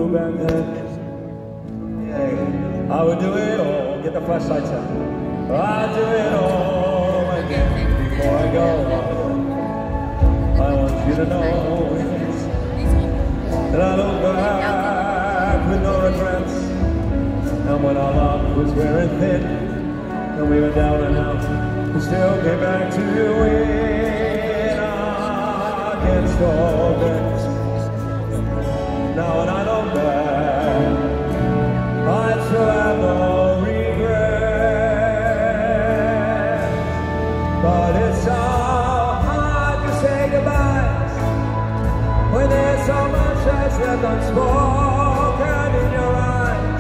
do back then. Yeah, I would do it all. Get the flashlights out. I'd do it all again before I go. I want you to know that I look back with no regrets. And when our love was wearing thin, and we were down and out, we still came back to win against all odds. Now when I look back, I still have no regret. But it's so hard to say goodbye when there's so much that's left unspoken in your eyes.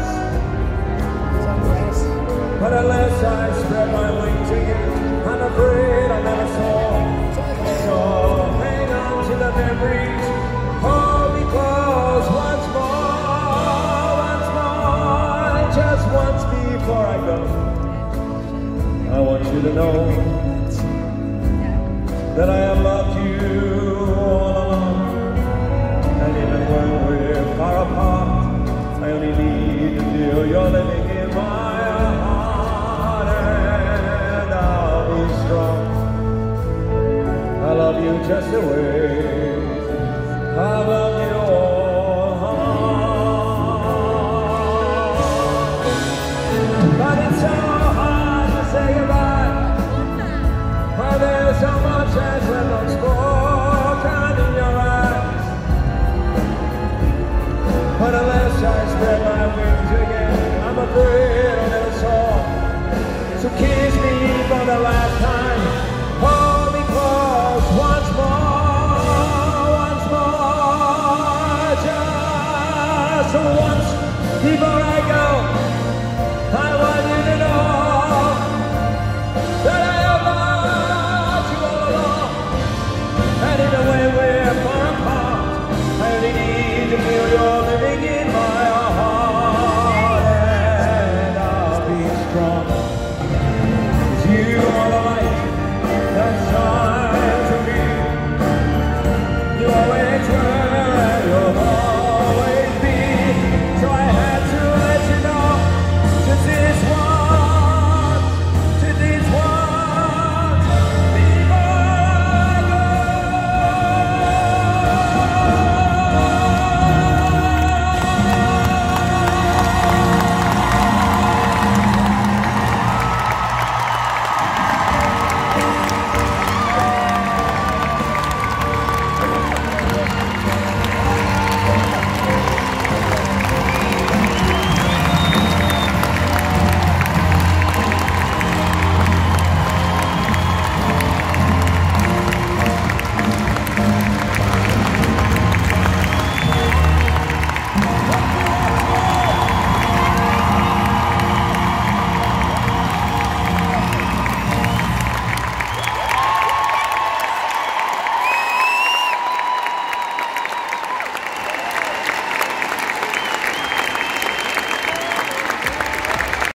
But unless I spread my wings again, I'm afraid I'll never soar. So hang on to the memories, hold me close once more, just once before I go. I want you to know that I have loved you all along, and even when we're far apart, I only need to feel you're living in my heart, and I'll be strong. I love you just the way I love you all along. But it's so hard to say goodbye when there's so much that's left unspoken in your eyes. But unless I spread my wings again, I'm afraid I'll never soar. So kiss me for the last time, hold me close once more, just once before